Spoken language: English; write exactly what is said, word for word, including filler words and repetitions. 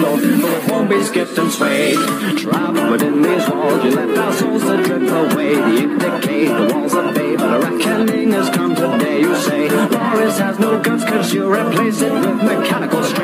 Lord, but we won't be skipped and swayed. Trapped within these walls, you left our souls to drift away. The ink decayed, the walls obey, but a reckoning has come today. You say Boris has no guts, cause you replace it with mechanical strength.